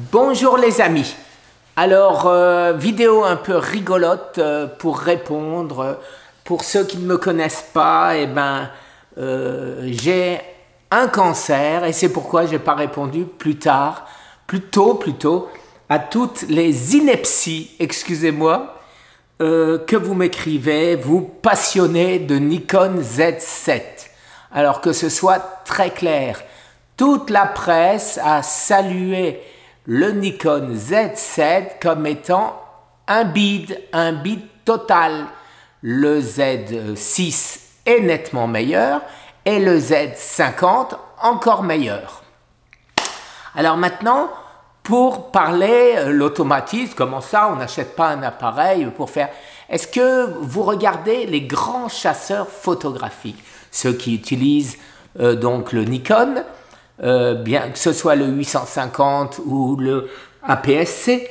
Bonjour les amis. Alors, vidéo un peu rigolote pour répondre. Pour ceux qui ne me connaissent pas, j'ai un cancer et c'est pourquoi je n'ai pas répondu plus tôt, à toutes les inepties, excusez-moi, que vous m'écrivez, vous passionnés de Nikon Z7. Alors que ce soit très clair, toute la presse a salué le Nikon Z7 comme étant un bide total. Le Z6 est nettement meilleur et le Z50 encore meilleur. Alors maintenant, pour parler l'automatisme, comment ça, on n'achète pas un appareil pour faire... Est-ce que vous regardez les grands chasseurs photographiques, ceux qui utilisent donc le Nikon, bien que ce soit le 850 ou le APS-C,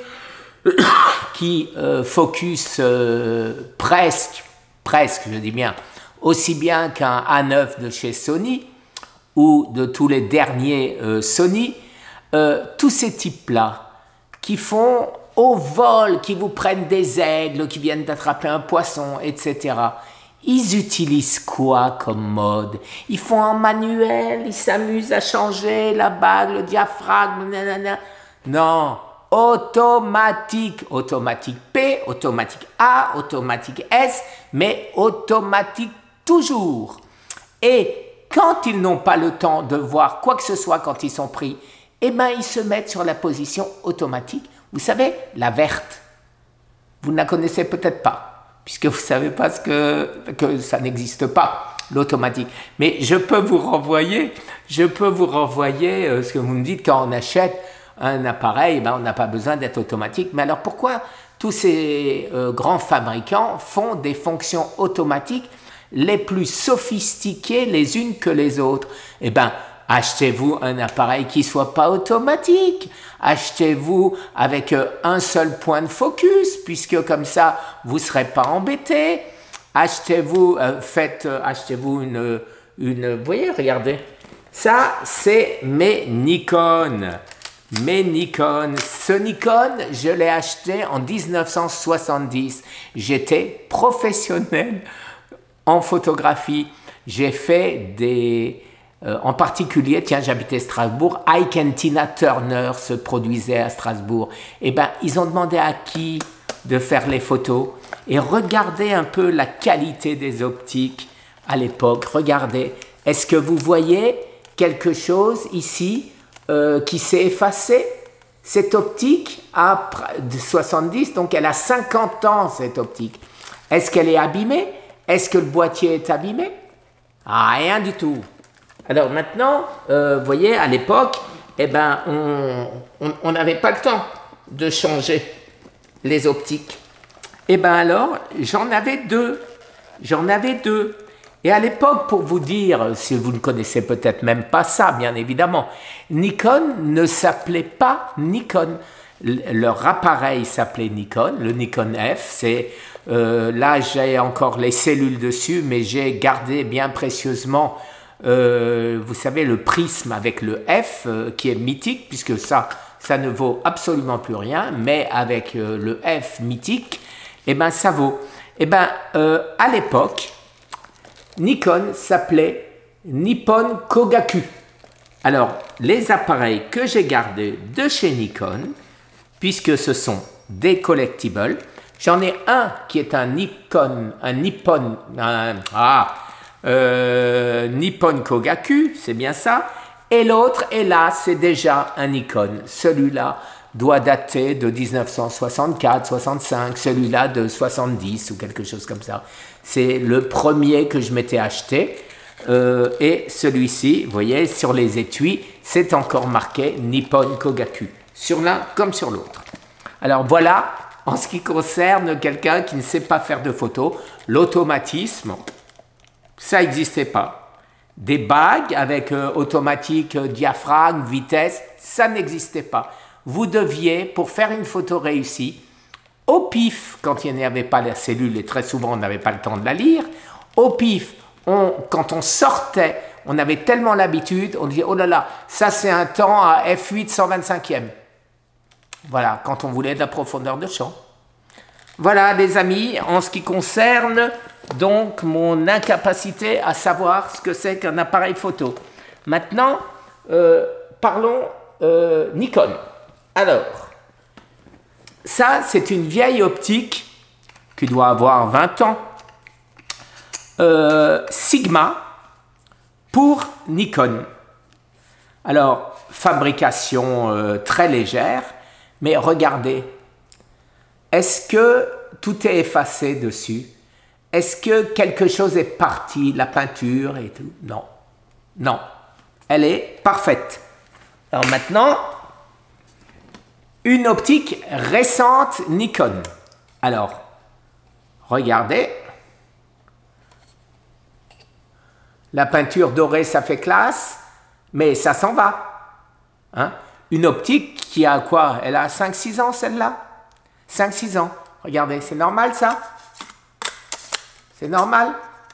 qui focus presque, je dis bien, aussi bien qu'un A9 de chez Sony ou de tous les derniers Sony, tous ces types-là qui font au vol, qui vous prennent des aigles, qui viennent d'attraper un poisson, etc. Ils utilisent quoi comme mode? Ils font en manuel, ils s'amusent à changer la bague, le diaphragme, nanana. Non, automatique. Automatique P, automatique A, automatique S, mais automatique toujours. Et quand ils n'ont pas le temps de voir quoi que ce soit quand ils sont pris, ils se mettent sur la position automatique. Vous savez, la verte. Vous ne la connaissez peut-être pas, puisque vous ne savez pas que ça n'existe pas, l'automatique. Mais je peux vous renvoyer ce que vous me dites quand on achète un appareil, on n'a pas besoin d'être automatique. Mais alors pourquoi tous ces grands fabricants font des fonctions automatiques les plus sophistiquées les unes que les autres? Achetez-vous un appareil qui ne soit pas automatique. Achetez-vous avec un seul point de focus, puisque comme ça, vous ne serez pas embêté. Achetez-vous, achetez-vous une... Vous voyez, regardez. Ça, c'est mes Nikon. Ce Nikon, je l'ai acheté en 1970. J'étais professionnel en photographie. J'ai fait des... en particulier, tiens, j'habitais Strasbourg, Ike and Tina Turner se produisait à Strasbourg. Ils ont demandé à qui de faire les photos. Et regardez un peu la qualité des optiques à l'époque. Regardez, est-ce que vous voyez quelque chose ici qui s'est effacé? Cette optique a 70, donc elle a 50 ans, cette optique. Est-ce qu'elle est abîmée? Est-ce que le boîtier est abîmé? Rien du tout. Alors maintenant, vous voyez, à l'époque, on n'avait pas le temps de changer les optiques. Alors, j'en avais deux. Et à l'époque, pour vous dire, si vous ne connaissez peut-être même pas ça, bien évidemment, Nikon ne s'appelait pas Nikon. Leur appareil s'appelait Nikon, le Nikon F. Là, j'ai encore les cellules dessus, mais j'ai gardé bien précieusement... vous savez, le prisme avec le F qui est mythique, puisque ça ne vaut absolument plus rien, mais avec le F mythique, ça vaut. À l'époque, Nikon s'appelait Nippon Kogaku. Alors, les appareils que j'ai gardés de chez Nikon, puisque ce sont des collectibles, j'en ai un qui est un Nippon Kogaku, c'est bien ça, et l'autre est là, c'est déjà un Nikon. Celui-là doit dater de 1964, 65, celui-là de 70 ou quelque chose comme ça. C'est le premier que je m'étais acheté, et celui-ci, vous voyez, sur les étuis, c'est encore marqué Nippon Kogaku, sur l'un comme sur l'autre. Alors voilà, en ce qui concerne quelqu'un qui ne sait pas faire de photos, l'automatisme, ça n'existait pas. Des bagues avec automatique, diaphragme, vitesse, ça n'existait pas. Vous deviez, pour faire une photo réussie, au pif, quand il n'y avait pas la cellule, et très souvent on n'avait pas le temps de la lire, au pif, quand on sortait, on avait tellement l'habitude, on disait, oh là là, ça c'est un temps à f8 125e. Voilà, quand on voulait de la profondeur de champ. Voilà, les amis, en ce qui concerne donc mon incapacité à savoir ce que c'est qu'un appareil photo. Maintenant, parlons Nikon. Alors, ça, c'est une vieille optique qui doit avoir 20 ans. Sigma pour Nikon. Alors, fabrication très légère, mais regardez. Est-ce que tout est effacé dessus? Est-ce que quelque chose est parti, la peinture et tout? Non. Non. Elle est parfaite. Alors maintenant, une optique récente Nikon. Alors, regardez. La peinture dorée, ça fait classe, mais ça s'en va. Hein? Une optique qui a quoi? Elle a 5-6 ans, celle-là? 5-6 ans. Regardez, c'est normal, ça? C'est normal?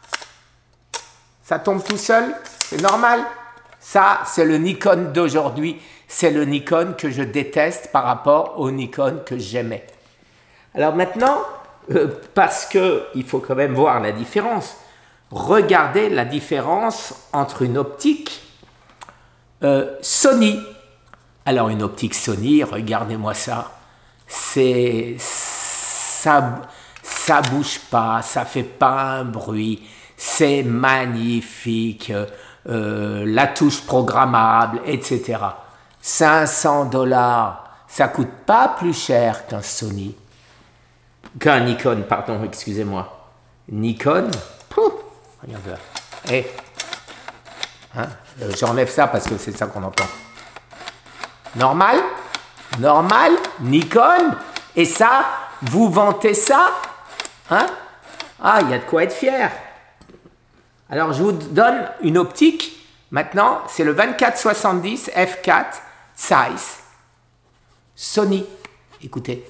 Ça tombe tout seul? C'est normal? Ça, c'est le Nikon d'aujourd'hui. C'est le Nikon que je déteste par rapport au Nikon que j'aimais. Alors maintenant, parce qu'il faut quand même voir la différence. Regardez la différence entre une optique Sony. Alors une optique Sony, regardez-moi ça. Ça bouge pas, ça fait pas un bruit. C'est magnifique. La touche programmable, etc. 500 $. Ça coûte pas plus cher qu'un Sony. Qu'un Nikon, pardon, excusez-moi. Nikon, pouf, regarde là. Hey. Hein, j'enlève ça parce que c'est ça qu'on entend. Normal? Normal? Nikon? Et ça, vous vantez ça? Hein? Ah, il y a de quoi être fier. Alors, je vous donne une optique. Maintenant, c'est le 24-70 f4 Zeiss Sony. Écoutez.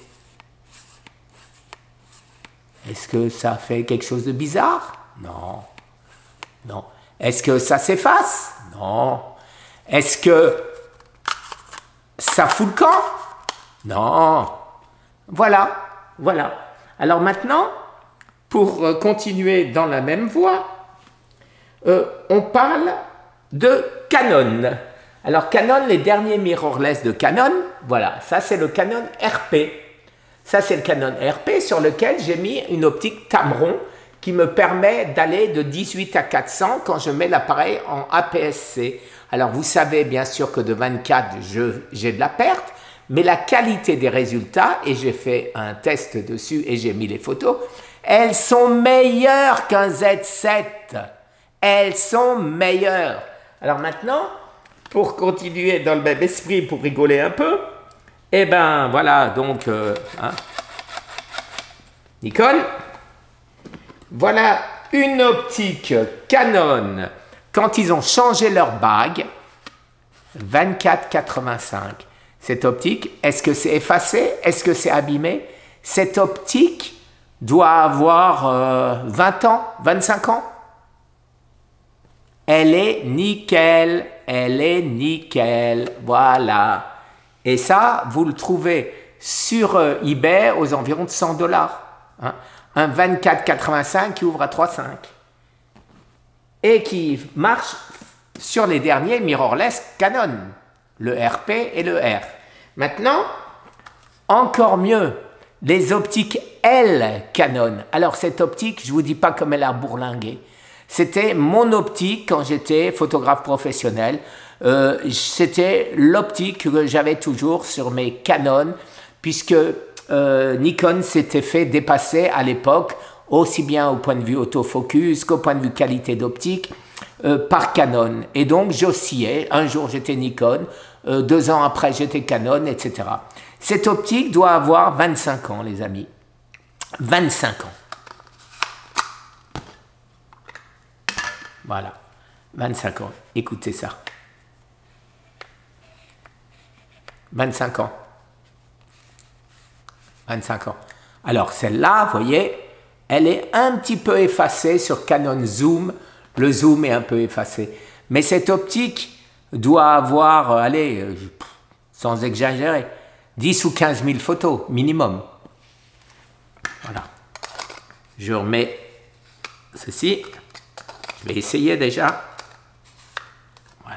Est-ce que ça fait quelque chose de bizarre? Non. Non. Est-ce que ça s'efface? Non. Est-ce que ça fout le camp? Non. Voilà. Voilà. Alors maintenant, pour continuer dans la même voie, on parle de Canon. Alors Canon, les derniers mirrorless de Canon, voilà, ça c'est le Canon RP. Ça c'est le Canon RP sur lequel j'ai mis une optique Tamron qui me permet d'aller de 18 à 400 quand je mets l'appareil en APS-C. Alors vous savez bien sûr que de 24, j'ai de la perte, mais la qualité des résultats, et j'ai fait un test dessus et j'ai mis les photos, elles sont meilleures qu'un Z7. Elles sont meilleures. Alors maintenant, pour continuer dans le même esprit, pour rigoler un peu, eh ben voilà, donc, Nikon, voilà une optique Canon, quand ils ont changé leur bague, 24-85. Cette optique, est-ce que c'est effacé? Est-ce que c'est abîmé? Cette optique doit avoir 20 ans, 25 ans. Elle est nickel, voilà. Et ça, vous le trouvez sur eBay aux environs de 100 $. Hein. Un 24-85 qui ouvre à 3,5. Et qui marche sur les derniers mirrorless Canon, le RP et le R. Maintenant, encore mieux, les optiques L Canon. Alors cette optique, je ne vous dis pas comme elle a bourlingué. C'était mon optique quand j'étais photographe professionnel. C'était l'optique que j'avais toujours sur mes Canon, puisque Nikon s'était fait dépasser à l'époque, aussi bien au point de vue autofocus qu'au point de vue qualité d'optique, par Canon. Et donc j'oscillais. Un jour j'étais Nikon, 2 ans après j'étais Canon, etc. Cette optique doit avoir 25 ans, les amis. 25 ans. Voilà, 25 ans. Écoutez ça. 25 ans. 25 ans. Alors, celle-là, vous voyez, elle est un petit peu effacée sur Canon Zoom. Le zoom est un peu effacé. Mais cette optique doit avoir, allez, sans exagérer, 10 ou 15 000 photos minimum. Voilà. Je remets ceci. Je vais essayer déjà. Voilà.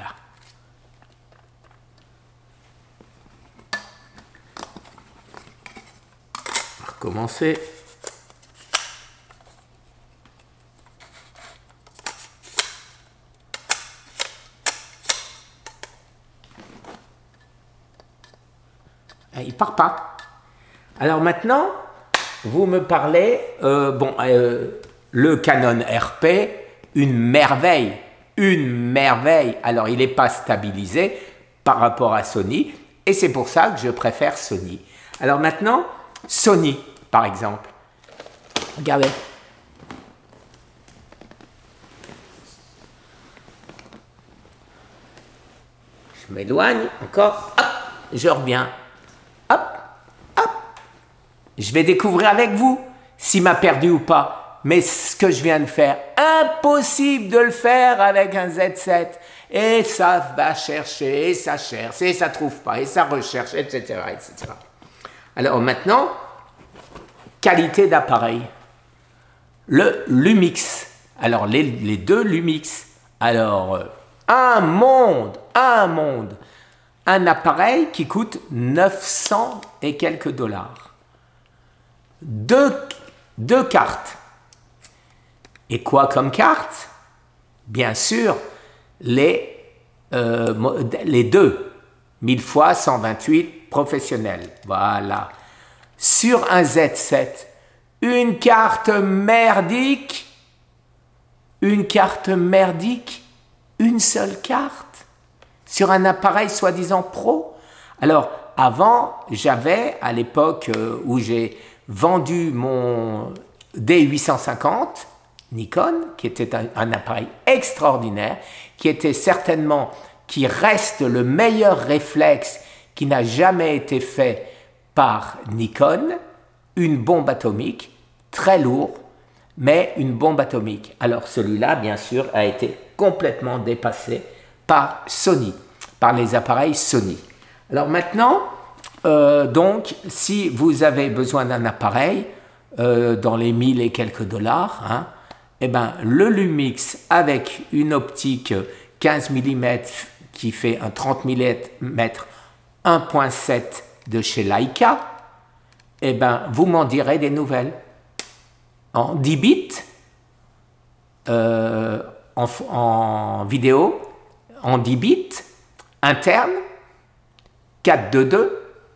On va recommencer. Il part pas. Alors maintenant, vous me parlez, le Canon RP, une merveille. Alors, il n'est pas stabilisé par rapport à Sony, et c'est pour ça que je préfère Sony. Alors maintenant, Sony, par exemple. Regardez. Je m'éloigne encore. Hop, je reviens. Hop, hop. Je vais découvrir avec vous s'il m'a perdu ou pas. Mais ce que je viens de faire, impossible de le faire avec un Z7. Et ça va chercher, et ça cherche, et ça trouve pas, et ça recherche, etc., etc. Alors maintenant, qualité d'appareil. Le Lumix. Alors les deux Lumix. Alors, un monde. Un appareil qui coûte 900 et quelques dollars. Deux cartes. Et quoi comme carte? Bien sûr, les deux. 1000 fois 128 professionnels. Voilà. Sur un Z7, une carte merdique. Une seule carte. Sur un appareil soi-disant pro. Alors, avant, j'avais, à l'époque où j'ai vendu mon D850 Nikon, qui était un appareil extraordinaire, qui reste le meilleur réflexe qui n'a jamais été fait par Nikon, une bombe atomique, très lourde, mais une bombe atomique. Alors celui-là, bien sûr, a été complètement dépassé par Sony, par les appareils Sony. Alors maintenant, donc, si vous avez besoin d'un appareil dans les 1000 et quelques dollars, hein, eh ben, le Lumix avec une optique 15 mm qui fait un 30 mm 1.7 de chez Leica, eh ben, vous m'en direz des nouvelles. En 10 bits, en vidéo, en 10 bits, interne, 4:2.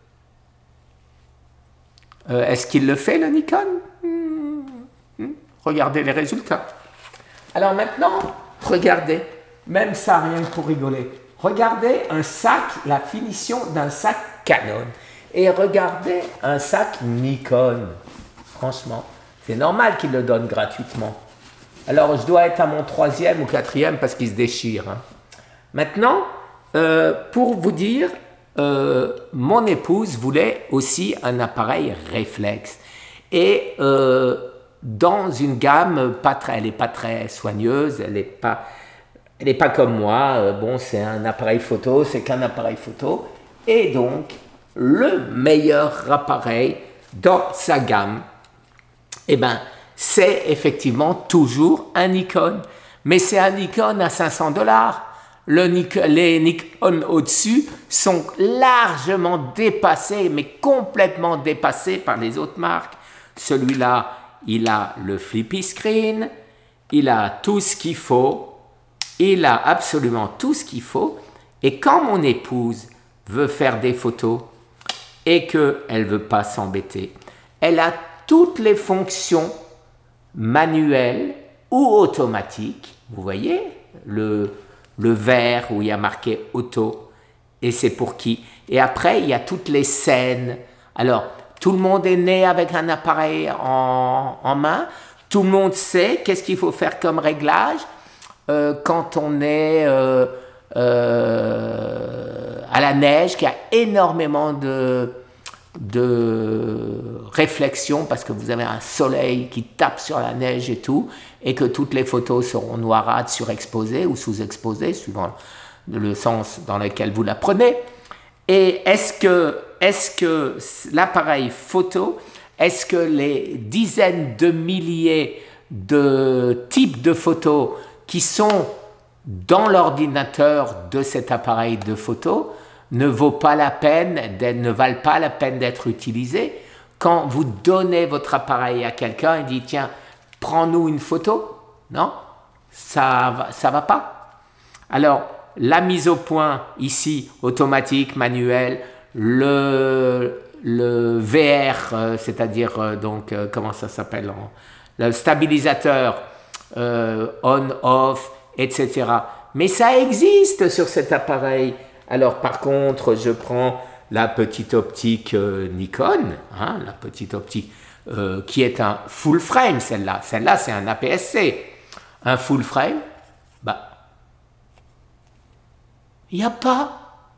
Est-ce qu'il le fait, le Nikon? Regardez les résultats. Alors maintenant, regardez, même ça, rien que pour rigoler. Regardez un sac, la finition d'un sac Canon. Et regardez un sac Nikon. Franchement, c'est normal qu'il le donne gratuitement. Alors, je dois être à mon 3e ou 4e parce qu'il se déchire. Hein. Maintenant, pour vous dire, mon épouse voulait aussi un appareil réflexe. Et dans une gamme, elle n'est pas très soigneuse, elle n'est pas comme moi. Bon, c'est un appareil photo, c'est qu'un appareil photo. Et donc, le meilleur appareil dans sa gamme, eh ben, c'est effectivement toujours un Nikon. Mais c'est un Nikon à 500 $. Les Nikon au-dessus sont largement dépassés, mais complètement dépassés par les autres marques. Celui-là, il a le flippy screen, il a tout ce qu'il faut, il a absolument tout ce qu'il faut. Et quand mon épouse veut faire des photos et qu'elle ne veut pas s'embêter, elle a toutes les fonctions manuelles ou automatiques. Vous voyez le vert où il y a marqué auto, et c'est pour qui. Et après, il y a toutes les scènes. Alors, tout le monde est né avec un appareil en main. Tout le monde sait qu'est-ce qu'il faut faire comme réglage quand on est à la neige, qu'il y a énormément de réflexion parce que vous avez un soleil qui tape sur la neige et tout, et que toutes les photos seront noirâtres, surexposées ou sous-exposées, suivant le sens dans lequel vous la prenez. Et est-ce que est-ce que l'appareil photo, est-ce que les dizaines de milliers de types de photos qui sont dans l'ordinateur de cet appareil de photo ne valent pas la peine d'être utilisés? Quand vous donnez votre appareil à quelqu'un et dit tiens, prends-nous une photo, non, ça va pas. Alors la mise au point ici, automatique, manuelle, le VR, c'est-à-dire donc comment ça s'appelle, le stabilisateur on/off, etc. Mais ça existe sur cet appareil. Alors par contre, je prends la petite optique Nikon, hein, la petite optique qui est un full frame, celle-là. Celle-là, c'est un APS-C. Un full frame, bah, il n'y a pas.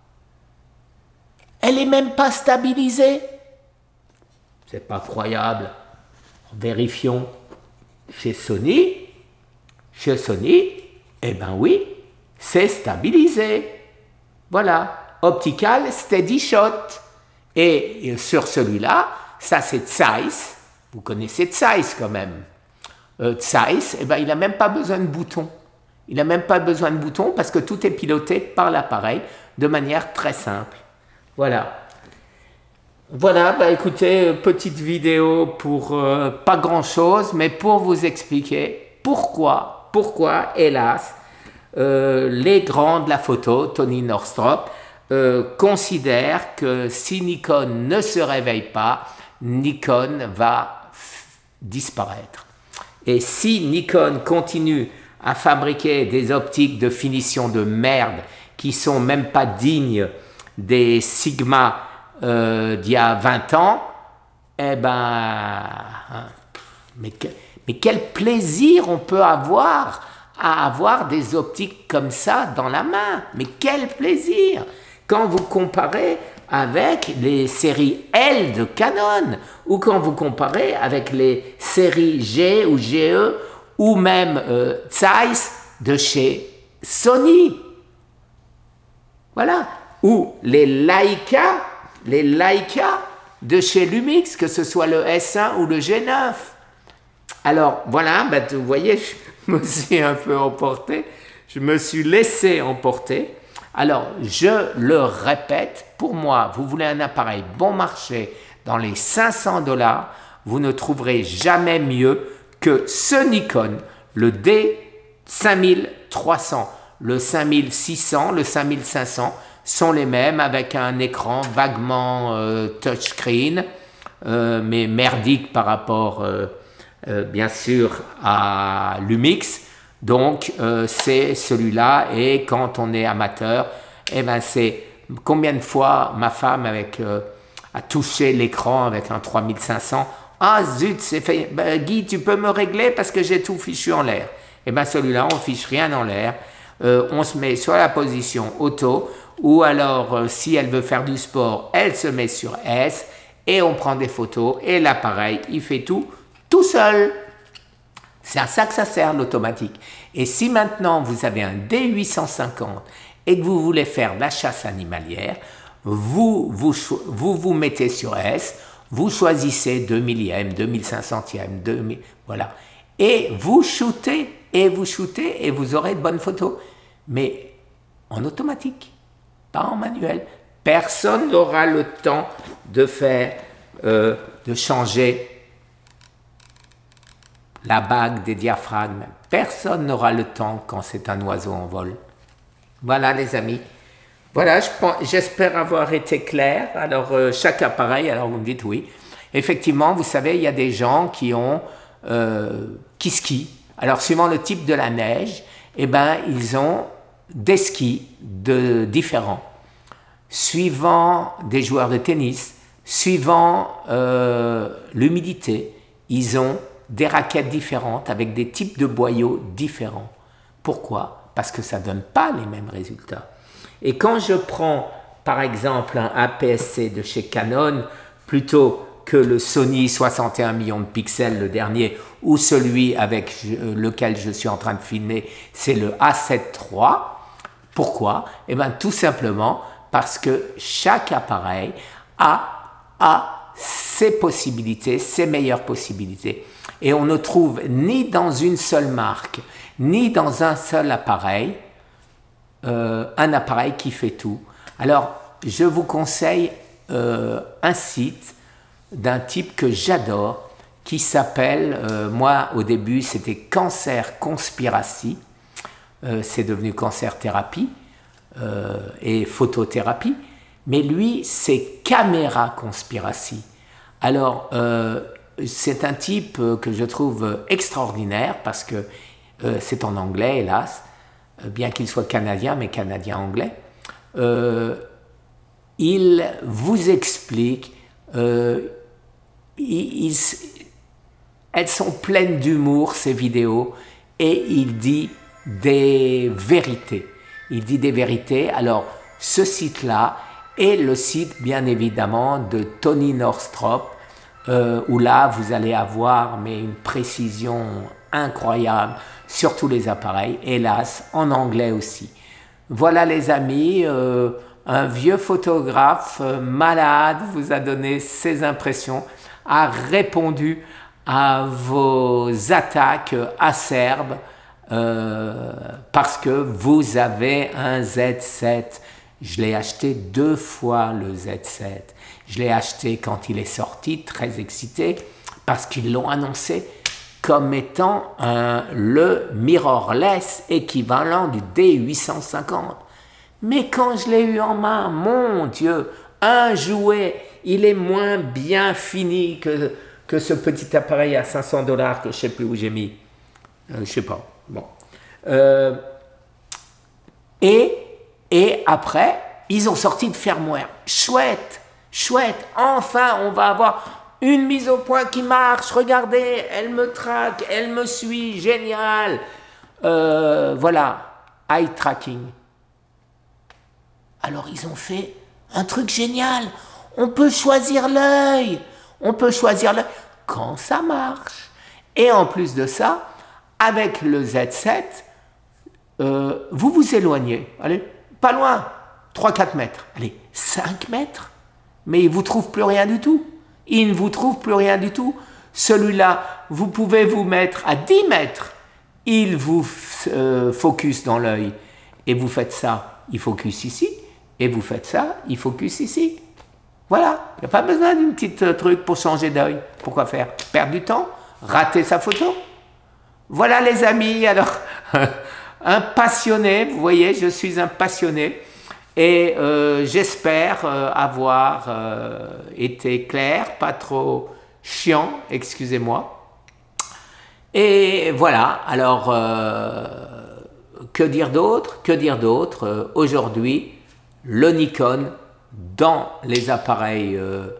Elle n'est même pas stabilisée. C'est pas croyable. Vérifions chez Sony. Chez Sony, eh ben oui, c'est stabilisé. Voilà. Optical Steady Shot. Et sur celui-là, ça c'est Zeiss. Vous connaissez Zeiss quand même. Zeiss, eh ben, il n'a même pas besoin de bouton. Il n'a même pas besoin de bouton parce que tout est piloté par l'appareil de manière très simple. Voilà. Voilà, bah écoutez, petite vidéo pour pas grand-chose, mais pour vous expliquer pourquoi, hélas, les grands de la photo, Tony Northrup, considèrent que si Nikon ne se réveille pas, Nikon va disparaître. Et si Nikon continue à fabriquer des optiques de finition de merde qui sont même pas dignes des Sigma d'il y a 20 ans, eh ben, mais quel plaisir on peut avoir à avoir des optiques comme ça dans la main. Mais quel plaisir! Quand vous comparez avec les séries L de Canon, ou quand vous comparez avec les séries G ou GE, ou même Zeiss de chez Sony. Voilà. Ou les Leica de chez Lumix, que ce soit le S1 ou le G9. Alors voilà, ben, vous voyez, je me suis un peu emporté, je me suis laissé emporter. Alors je le répète, pour moi, vous voulez un appareil bon marché dans les 500 $, vous ne trouverez jamais mieux que ce Nikon, le D5300, le 5600, le 5500 sont les mêmes avec un écran vaguement touchscreen, mais merdique par rapport bien sûr à Lumix. Donc c'est celui-là, et quand on est amateur, eh ben c'est combien de fois ma femme a touché l'écran avec un 3500. Ah zut, c'est fait. Ben, Guy, tu peux me régler parce que j'ai tout fichu en l'air. Et bien celui-là, on fiche rien en l'air. On se met sur la position auto, ou alors si elle veut faire du sport, elle se met sur S et on prend des photos et l'appareil, il fait tout seul. C'est à ça que ça sert l'automatique. Et si maintenant vous avez un D850 et que vous voulez faire de la chasse animalière, vous mettez sur S, vous choisissez 2 millième, 2500e, 2000, voilà. Et vous shootez, et vous aurez de bonnes photos. Mais en automatique, pas en manuel. Personne n'aura le temps de faire, de changer la bague des diaphragmes. Personne n'aura le temps quand c'est un oiseau en vol. Voilà les amis. Voilà, j'espère avoir été clair. Alors chaque appareil, alors vous me dites oui. Effectivement, vous savez, il y a des gens qui skient. Alors suivant le type de la neige, eh ben, ils ont des skis différents. Suivant des joueurs de tennis, suivant l'humidité, ils ont des raquettes différentes avec des types de boyaux différents. Pourquoi? Parce que ça ne donne pas les mêmes résultats. Et quand je prends par exemple un APS-C de chez Canon plutôt que le Sony 61 millions de pixels, le dernier, ou celui avec lequel je suis en train de filmer, c'est le A7 III. Pourquoi? Eh bien tout simplement parce que chaque appareil a ses possibilités, ses meilleures possibilités. Et on ne trouve ni dans une seule marque, ni dans un seul appareil, un appareil qui fait tout. Alors, je vous conseille un site d'un type que j'adore, qui s'appelle, moi au début c'était Cancer Conspiracy, c'est devenu Cancer Thérapie et Photothérapie, mais lui c'est Caméra Conspiracy. Alors c'est un type que je trouve extraordinaire parce que c'est en anglais hélas, bien qu'il soit canadien, mais canadien-anglais. Il vous explique, elles sont pleines d'humour ces vidéos, et il dit des vérités. Il dit des vérités. Alors ce site-là est le site bien évidemment de Tony Northrup, où là vous allez avoir mais une précision incroyable sur tous les appareils, hélas en anglais aussi. Voilà les amis, un vieux photographe malade vous a donné ses impressions, a répondu à vos attaques acerbes parce que vous avez un Z7. Je l'ai acheté 2 fois le Z7. Je l'ai acheté quand il est sorti, très excité, parce qu'ils l'ont annoncé comme étant le mirrorless équivalent du D850. Mais quand je l'ai eu en main, mon Dieu, un jouet, il est moins bien fini que ce petit appareil à 500 $ que je ne sais plus où j'ai mis. Je ne sais pas. Bon. Et après, ils ont sorti le firmware. Chouette, chouette. Enfin, on va avoir une mise au point qui marche. Regardez, elle me traque, elle me suit. Génial. Voilà, eye tracking. Alors, ils ont fait un truc génial. On peut choisir l'œil. On peut choisir l'œil quand ça marche. Et en plus de ça, avec le Z7, vous vous éloignez. Allez, pas loin. 3-4 mètres. Allez, 5 mètres. Mais il ne vous trouve plus rien du tout. Il ne vous trouve plus rien du tout. Celui-là, vous pouvez vous mettre à 10 mètres. Il vous focus dans l'œil. Et vous faites ça, il focus ici. Et vous faites ça, il focus ici. Voilà, il n'y a pas besoin d'une petite truc pour changer d'œil. Pourquoi faire? Perdre du temps? Rater sa photo? Voilà les amis, alors, un passionné, vous voyez, je suis un passionné. Et j'espère avoir été clair, pas trop chiant, excusez-moi. Et voilà, alors, que dire d'autre? Que dire d'autre? Aujourd'hui, le Nikon dans les appareils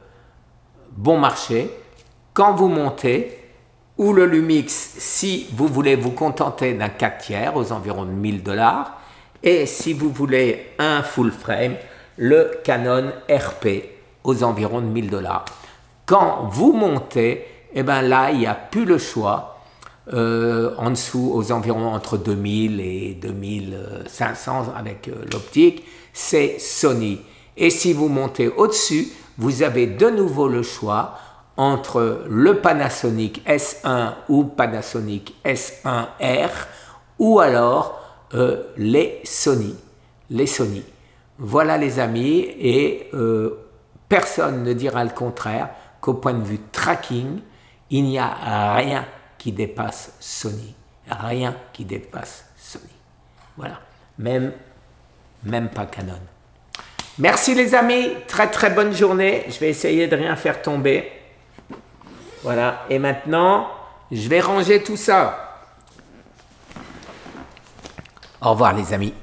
bon marché, quand vous montez, ou le Lumix si vous voulez vous contenter d'un 4/3 aux environs de 1000 $, et si vous voulez un full frame, le Canon RP aux environs de 1000 $. Quand vous montez, eh ben là, il n'y a plus le choix. En dessous, aux environs entre 2000 et 2500 avec l'optique, c'est Sony. Et si vous montez au-dessus, vous avez de nouveau le choix entre le Panasonic S1 ou Panasonic S1R, ou alors les Sony. Voilà les amis, et personne ne dira le contraire, qu'au point de vue tracking, il n'y a rien qui dépasse Sony. Rien qui dépasse Sony. Voilà. Même pas Canon. Merci les amis, très très bonne journée. Je vais essayer de rien faire tomber. Voilà, et maintenant, je vais ranger tout ça. Au revoir les amis.